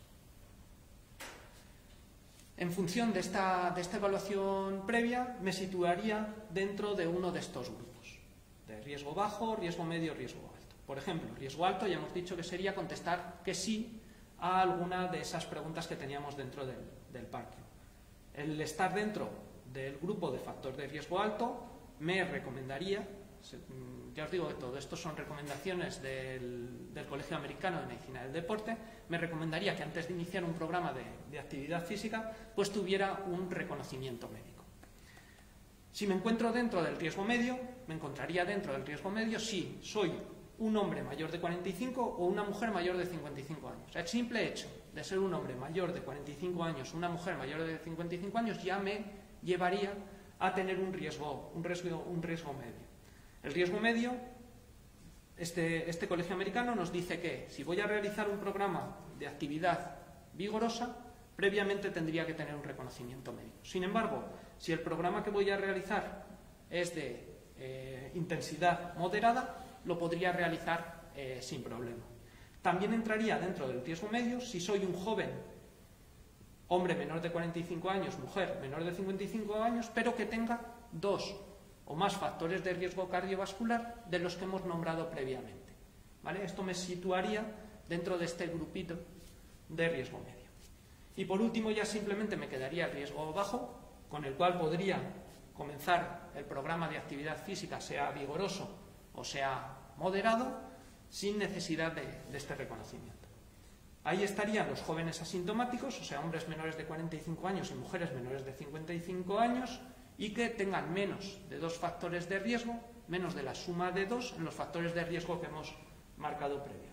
Speaker 2: En función de esta, de esta evaluación previa, me situaría dentro de uno de estos grupos, de riesgo bajo, riesgo medio, riesgo alto. Por ejemplo, riesgo alto ya hemos dicho que sería contestar que sí a alguna de esas preguntas que teníamos dentro del, del parque. El estar dentro del grupo de factor de riesgo alto me recomendaría, ya os digo que todo esto son recomendaciones del, del Colegio Americano de Medicina del Deporte, me recomendaría que antes de iniciar un programa de, de actividad física, pues tuviera un reconocimiento médico. Si me encuentro dentro del riesgo medio, me encontraría dentro del riesgo medio si soy un hombre mayor de cuarenta y cinco o una mujer mayor de cincuenta y cinco años. El simple hecho de ser un hombre mayor de cuarenta y cinco años o una mujer mayor de cincuenta y cinco años ya me llevaría a tener un riesgo, un riesgo, un riesgo medio. El riesgo medio, este, este colegio americano nos dice que si voy a realizar un programa de actividad vigorosa, previamente tendría que tener un reconocimiento médico. Sin embargo, si el programa que voy a realizar es de eh, intensidad moderada, lo podría realizar eh, sin problema. También entraría dentro del riesgo medio si soy un joven, hombre menor de cuarenta y cinco años, mujer menor de cincuenta y cinco años, pero que tenga dos o más factores de riesgo cardiovascular de los que hemos nombrado previamente, ¿vale? Esto me situaría dentro de este grupito de riesgo medio. Y por último ya simplemente me quedaría el riesgo bajo, con el cual podría comenzar el programa de actividad física, sea vigoroso o sea moderado, sin necesidad de, de este reconocimiento. Ahí estarían los jóvenes asintomáticos, o sea, hombres menores de cuarenta y cinco años y mujeres menores de cincuenta y cinco años, y que tengan menos de dos factores de riesgo, menos de la suma de dos en los factores de riesgo que hemos marcado previamente.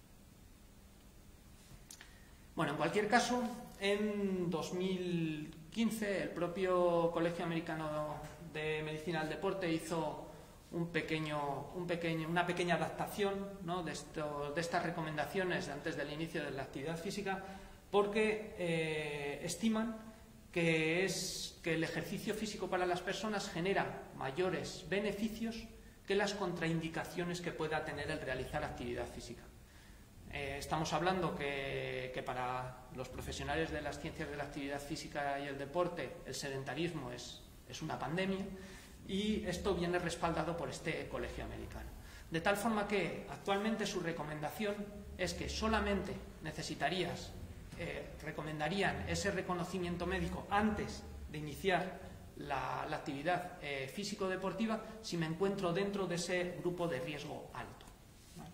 Speaker 2: Bueno, en cualquier caso, en dos mil quince el propio Colegio Americano de Medicina del Deporte hizo un pequeño, un pequeño, una pequeña adaptación, ¿no?, de, esto, de estas recomendaciones antes del inicio de la actividad física, porque eh, estiman que, es, que el ejercicio físico para las personas genera mayores beneficios que las contraindicaciones que pueda tener el realizar actividad física. Eh, estamos hablando que, que para los profesionales de las ciencias de la actividad física y el deporte el sedentarismo es, es una pandemia, y esto viene respaldado por este colegio americano. De tal forma que actualmente su recomendación es que solamente necesitarías, eh, recomendarían ese reconocimiento médico antes de iniciar la, la actividad eh, físico-deportiva si me encuentro dentro de ese grupo de riesgo alto. ¿Vale?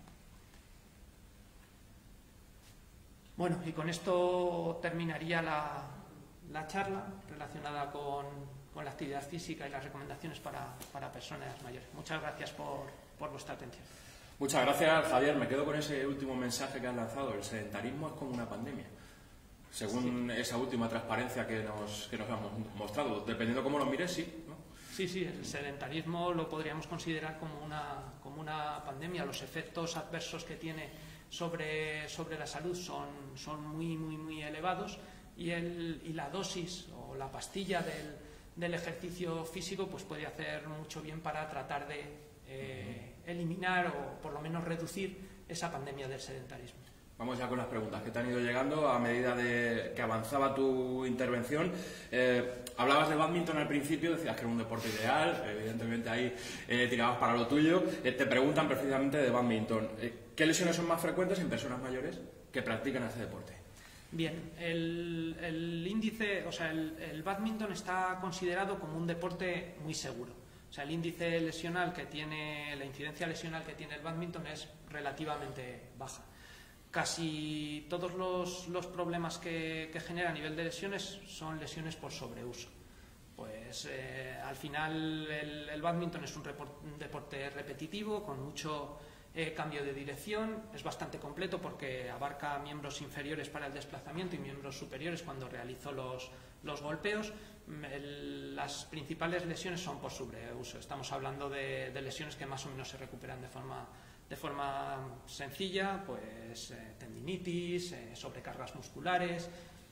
Speaker 2: Bueno, y con esto terminaría la, la charla relacionada con con la actividad física y las recomendaciones para, para personas mayores. Muchas gracias por, por vuestra atención.
Speaker 1: Muchas gracias, Javier. Me quedo con ese último mensaje que has lanzado. El sedentarismo es como una pandemia, según sí. esa última transparencia que nos, que nos han mostrado. Dependiendo cómo lo mires, sí, ¿no?
Speaker 2: Sí, sí, el sedentarismo lo podríamos considerar como una, como una pandemia. Los efectos adversos que tiene sobre, sobre la salud son, son muy, muy, muy elevados y, el, y la dosis o la pastilla del, del ejercicio físico pues puede hacer mucho bien para tratar de eh, eliminar o por lo menos reducir esa pandemia del sedentarismo.
Speaker 1: Vamos ya con las preguntas que te han ido llegando a medida de que avanzaba tu intervención. Eh, hablabas de bádminton al principio, decías que era un deporte ideal, evidentemente ahí eh, tirabas para lo tuyo. Eh, te preguntan precisamente de bádminton. Eh, ¿Qué lesiones son más frecuentes en personas mayores que practican este deporte?
Speaker 2: Bien, el, el índice, o sea, el, el bádminton está considerado como un deporte muy seguro. O sea, el índice lesional que tiene, la incidencia lesional que tiene el bádminton es relativamente baja. Casi todos los, los problemas que, que genera a nivel de lesiones son lesiones por sobreuso. Pues eh, al final el, el bádminton es un, report, un deporte repetitivo con mucho eh, cambio de dirección, es bastante completo porque abarca miembros inferiores para el desplazamiento y miembros superiores cuando realizo los, los golpeos. El, las principales lesiones son por sobreuso. Estamos hablando de, de lesiones que más o menos se recuperan de forma de forma sencilla, pues eh, tendinitis, eh, sobrecargas musculares.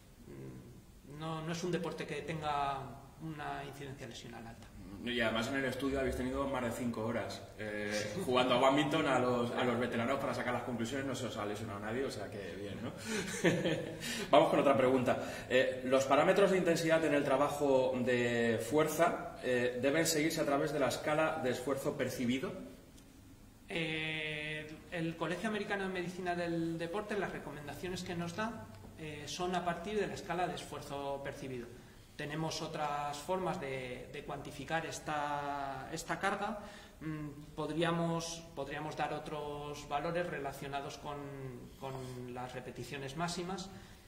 Speaker 2: No, no es un deporte que tenga una incidencia lesional alta.
Speaker 1: Y además en el estudio habéis tenido más de cinco horas eh, jugando a bádminton a los, a los veteranos para sacar las conclusiones. No se os ha lesionado nadie, o sea que bien, ¿no? Vamos con otra pregunta. Eh, ¿Los parámetros de intensidad en el trabajo de fuerza eh, deben seguirse a través de la escala de esfuerzo percibido?
Speaker 2: Eh, el Colegio Americano de Medicina del Deporte, las recomendaciones que nos da eh, son a partir de la escala de esfuerzo percibido. Tenemos otras formas de, de cuantificar esta, esta carga. Mm, podríamos, podríamos dar otros valores relacionados con, con las repeticiones máximas.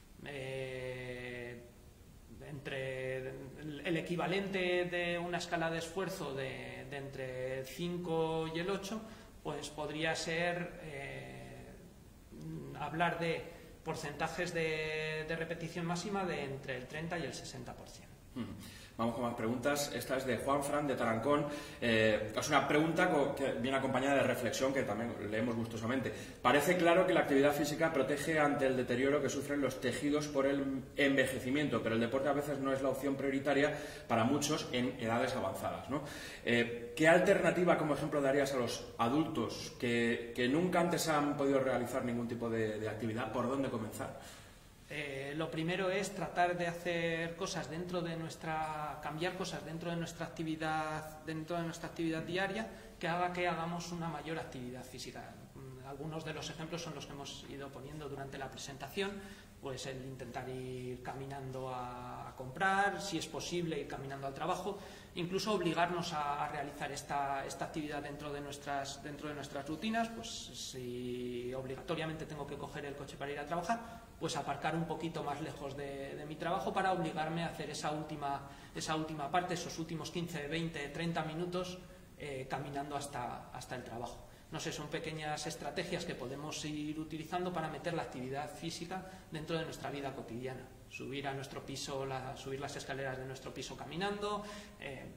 Speaker 2: Eh, entre el equivalente de una escala de esfuerzo de, de entre el cinco y el ocho, pues podría ser eh, hablar de porcentajes de, de repetición máxima de entre el treinta y el sesenta por ciento.
Speaker 1: Vamos con más preguntas. Esta es de Juan Fran, de Tarancón. Eh, es una pregunta que viene acompañada de reflexión que también leemos gustosamente. Parece claro que la actividad física protege ante el deterioro que sufren los tejidos por el envejecimiento, pero el deporte a veces no es la opción prioritaria para muchos en edades avanzadas, ¿no? Eh, ¿Qué alternativa, como ejemplo, darías a los adultos que, que nunca antes han podido realizar ningún tipo de, de actividad? ¿Por dónde comenzar?
Speaker 2: Eh, lo primero es tratar de hacer cosas dentro de nuestra, cambiar cosas dentro de nuestra actividad, dentro de nuestra actividad diaria, que haga que hagamos una mayor actividad física. Algunos de los ejemplos son los que hemos ido poniendo durante la presentación, pues el intentar ir caminando a, a comprar, si es posible ir caminando al trabajo, incluso obligarnos a, a realizar esta, esta actividad dentro de nuestras dentro de nuestras rutinas. Pues si obligatoriamente tengo que coger el coche para ir a trabajar, pues aparcar un poquito más lejos de, de mi trabajo para obligarme a hacer esa última, esa última parte, esos últimos quince, veinte, treinta minutos eh, caminando hasta, hasta el trabajo. No sé, son pequeñas estrategias que podemos ir utilizando para meter la actividad física dentro de nuestra vida cotidiana. Subir a nuestro piso, la, subir las escaleras de nuestro piso caminando, eh,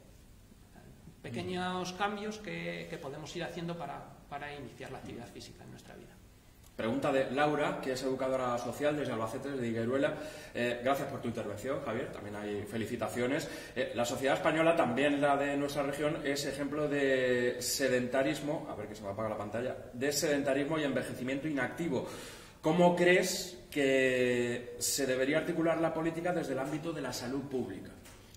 Speaker 2: pequeños cambios que, que podemos ir haciendo para, para iniciar la actividad física en nuestra vida.
Speaker 1: Pregunta de Laura, que es educadora social desde Albacete, desde Higueruela. Eh, gracias por tu intervención, Javier. También hay felicitaciones. Eh, la sociedad española, también la de nuestra región, es ejemplo de sedentarismo, a ver que se me apaga la pantalla, de sedentarismo y envejecimiento inactivo. ¿Cómo crees que se debería articular la política desde el ámbito de la salud pública?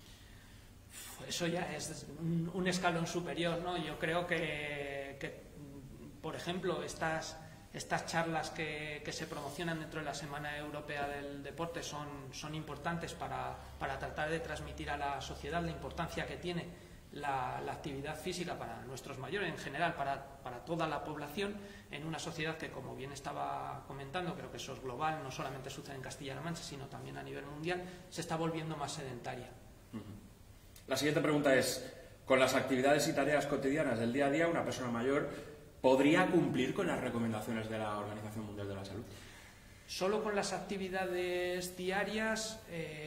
Speaker 2: Eso ya es un, un escalón superior, ¿no? Yo creo que, que por ejemplo, estas... Estas charlas que, que se promocionan dentro de la Semana Europea del Deporte son, son importantes para, para tratar de transmitir a la sociedad la importancia que tiene la, la actividad física para nuestros mayores, en general para, para toda la población, en una sociedad que, como bien estaba comentando, creo que eso es global, no solamente sucede en Castilla-La Mancha, sino también a nivel mundial, se está volviendo más sedentaria.
Speaker 1: Uh-huh. La siguiente pregunta es, con las actividades y tareas cotidianas del día a día, ¿una persona mayor podría cumplir con las recomendaciones de la Organización Mundial de la Salud?
Speaker 2: Solo con las actividades diarias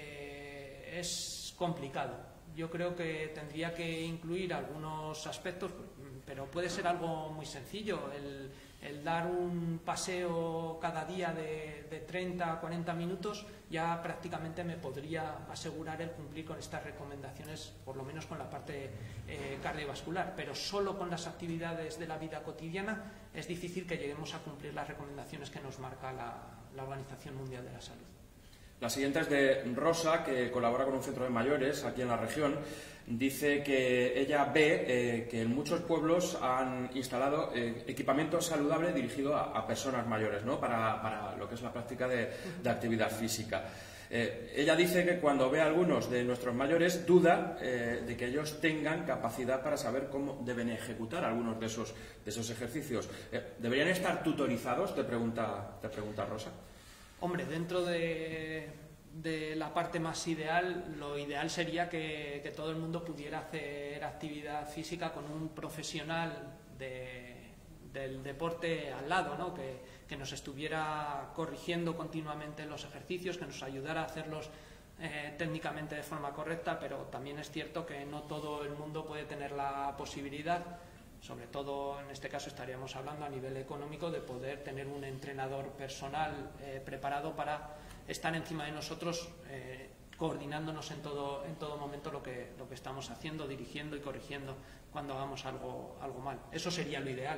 Speaker 2: eh, es complicado. Yo creo que tendría que incluir algunos aspectos, pero puede ser algo muy sencillo. El, el dar un paseo cada día de, de treinta a cuarenta minutos ya prácticamente me podría asegurar el cumplir con estas recomendaciones, por lo menos con la parte eh, cardiovascular. Pero solo con las actividades de la vida cotidiana es difícil que lleguemos a cumplir las recomendaciones que nos marca la, la Organización Mundial de la Salud.
Speaker 1: La siguiente es de Rosa, que colabora con un centro de mayores aquí en la región. Dice que ella ve eh, que en muchos pueblos han instalado eh, equipamiento saludable dirigido a, a personas mayores, ¿no? para, para lo que es la práctica de, de actividad física. Eh, ella dice que cuando ve a algunos de nuestros mayores duda eh, de que ellos tengan capacidad para saber cómo deben ejecutar algunos de esos, de esos ejercicios. Eh, ¿Deberían estar tutorizados? Te pregunta, te pregunta Rosa.
Speaker 2: Hombre, dentro de, de la parte más ideal, lo ideal sería que, que todo el mundo pudiera hacer actividad física con un profesional de, del deporte al lado, ¿no? que, que nos estuviera corrigiendo continuamente los ejercicios, que nos ayudara a hacerlos eh, técnicamente de forma correcta, pero también es cierto que no todo el mundo puede tener la posibilidad. Sobre todo, en este caso, estaríamos hablando a nivel económico de poder tener un entrenador personal eh, preparado para estar encima de nosotros, eh, coordinándonos en todo, en todo momento lo que, lo que estamos haciendo, dirigiendo y corrigiendo cuando hagamos algo, algo mal. Eso sería lo ideal.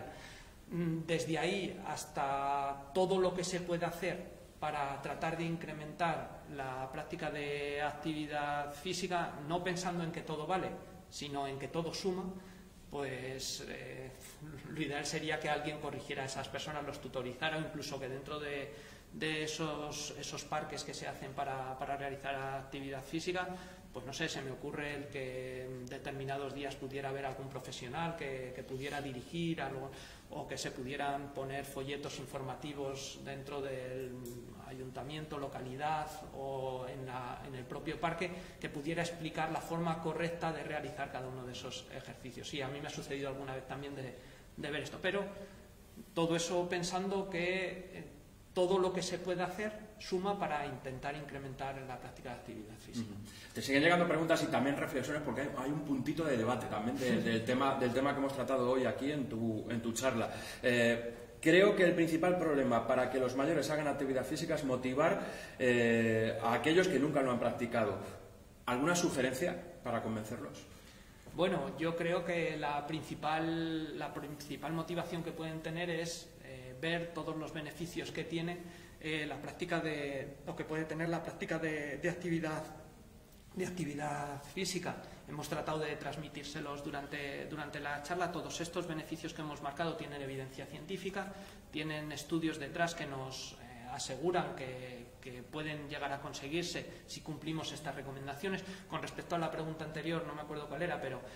Speaker 2: Desde ahí hasta todo lo que se puede hacer para tratar de incrementar la práctica de actividad física, no pensando en que todo vale, sino en que todo suma, pues eh, lo ideal sería que alguien corrigiera a esas personas, los tutorizara, o incluso que dentro de, de esos, esos parques que se hacen para, para realizar actividad física, pues no sé, se me ocurre el que en determinados días pudiera haber algún profesional que, que pudiera dirigir algo, o que se pudieran poner folletos informativos dentro del ayuntamiento, localidad o en, la, en el propio parque, que pudiera explicar la forma correcta de realizar cada uno de esos ejercicios. Sí, a mí me ha sucedido alguna vez también de, de ver esto, pero todo eso pensando que eh, todo lo que se puede hacer suma para intentar incrementar la práctica de actividad física.
Speaker 1: Uh-huh. Te siguen llegando preguntas y también reflexiones, porque hay, hay un puntito de debate también de, del, tema, del tema que hemos tratado hoy aquí en tu, en tu charla. Eh, Creo que el principal problema para que los mayores hagan actividad física es motivar eh, a aquellos que nunca lo han practicado. ¿Alguna sugerencia para convencerlos?
Speaker 2: Bueno, yo creo que la principal, la principal motivación que pueden tener es eh, ver todos los beneficios que tiene eh, la práctica de, o que puede tener la práctica de, de actividad de actividad física. Hemos tratado de transmitírselos durante, durante la charla. Todos estos beneficios que hemos marcado tienen evidencia científica, tienen estudios detrás que nos eh, aseguran que, que pueden llegar a conseguirse si cumplimos estas recomendaciones. Con respecto a la pregunta anterior, no me acuerdo cuál era, pero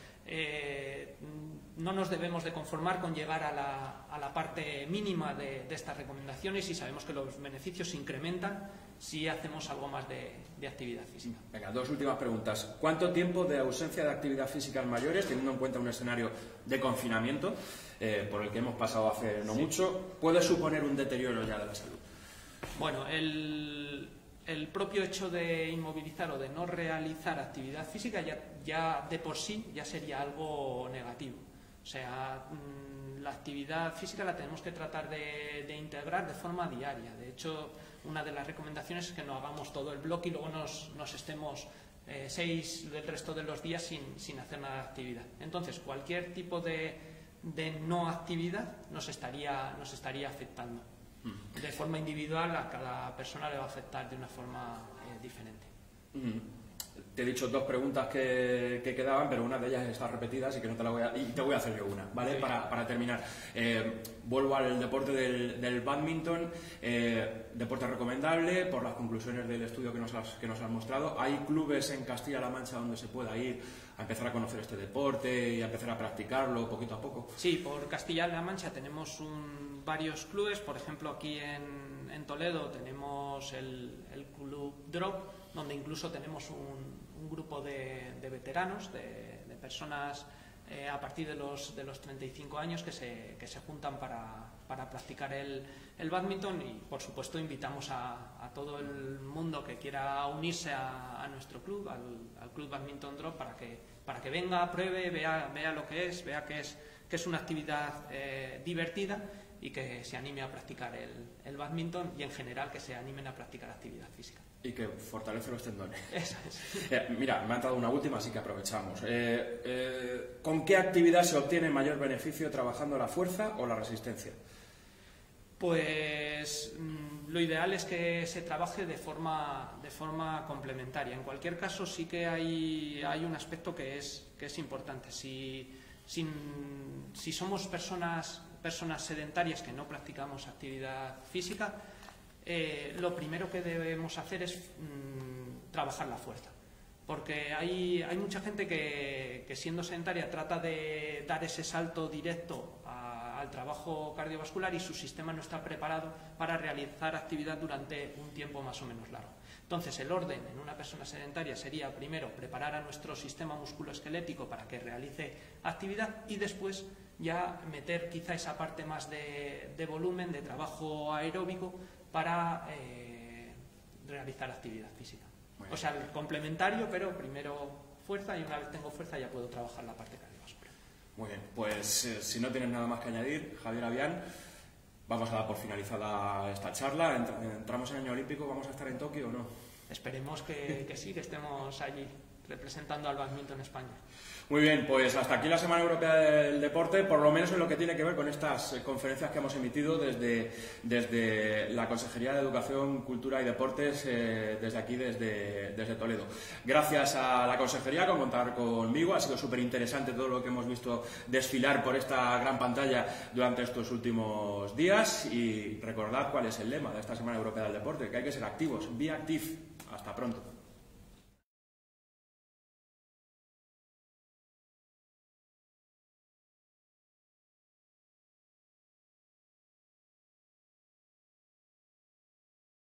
Speaker 2: eh, no nos debemos de conformar con llegar a la, a la parte mínima de, de estas recomendaciones, y sabemos que los beneficios se incrementan si hacemos algo más de, de actividad física.
Speaker 1: Venga, dos últimas preguntas. ¿Cuánto tiempo de ausencia de actividad física en mayores, teniendo en cuenta un escenario de confinamiento, eh, por el que hemos pasado hace no sí. mucho, puede suponer un deterioro ya de la salud?
Speaker 2: Bueno, el, el propio hecho de inmovilizar o de no realizar actividad física ya, ya de por sí ya sería algo negativo. O sea, la actividad física la tenemos que tratar de, de integrar de forma diaria. De hecho, una de las recomendaciones es que no hagamos todo el bloque y luego nos, nos estemos eh, seis del resto de los días sin, sin hacer nada de actividad. Entonces, cualquier tipo de, de no actividad nos estaría, nos estaría afectando. De forma individual, a cada persona le va a afectar de una forma eh, diferente.
Speaker 1: Mm. Te he dicho dos preguntas que, que quedaban, pero una de ellas está repetida, así que no te la voy a... Y te voy a hacer yo una, ¿vale? Sí. Para, para terminar. Eh, vuelvo al deporte del, del bádminton. Eh, deporte recomendable, por las conclusiones del estudio que nos, has, que nos has mostrado. ¿Hay clubes en Castilla-La Mancha donde se pueda ir a empezar a conocer este deporte y a empezar a practicarlo poquito a poco?
Speaker 2: Sí, por Castilla-La Mancha tenemos un, varios clubes. Por ejemplo, aquí en, en Toledo tenemos el, el Club Drop, donde incluso tenemos un, un grupo de, de veteranos, de, de personas eh, a partir de los, de los treinta y cinco años que se, que se juntan para, para practicar el, el bádminton, y por supuesto invitamos a, a todo el mundo que quiera unirse a, a nuestro club, al, al Club Badminton Drop, para que, para que venga, pruebe, vea, vea lo que es, vea que es, que es una actividad eh, divertida, y que se anime a practicar el, el bádminton, y en general que se animen a practicar actividad física.
Speaker 1: Y que fortalece los tendones.
Speaker 2: Eso es.
Speaker 1: Eh, mira, me ha entrado una última, así que aprovechamos. Eh, eh, ¿Con qué actividad se obtiene mayor beneficio trabajando la fuerza o la resistencia?
Speaker 2: Pues lo ideal es que se trabaje de forma, de forma complementaria. En cualquier caso, sí que hay, hay un aspecto que es, que es importante. Si, si, si somos personas, personas sedentarias que no practicamos actividad física, eh, lo primero que debemos hacer es mmm, trabajar la fuerza. Porque hay, hay mucha gente que, que siendo sedentaria trata de dar ese salto directo a, al trabajo cardiovascular, y su sistema no está preparado para realizar actividad durante un tiempo más o menos largo. Entonces, el orden en una persona sedentaria sería primero preparar a nuestro sistema musculoesquelético para que realice actividad, y después ya meter quizá esa parte más de, de volumen, de trabajo aeróbico, para eh, realizar actividad física. O sea, el complementario, pero primero fuerza, y una vez tengo fuerza ya puedo trabajar la parte cardiovascular.
Speaker 1: Muy bien, pues eh, si no tienes nada más que añadir, Javier Avián, vamos a dar por finalizada esta charla. Entramos en año olímpico, ¿vamos a estar en Tokio o no?
Speaker 2: Esperemos que, que sí, que estemos allí representando al bádminton en España.
Speaker 1: Muy bien, pues hasta aquí la Semana Europea del Deporte, por lo menos en lo que tiene que ver con estas conferencias que hemos emitido desde, desde la Consejería de Educación, Cultura y Deportes, eh, desde aquí, desde, desde Toledo. Gracias a la Consejería por contar conmigo, ha sido súper interesante todo lo que hemos visto desfilar por esta gran pantalla durante estos últimos días, y recordad cuál es el lema de esta Semana Europea del Deporte, que hay que ser activos, be active. Hasta pronto.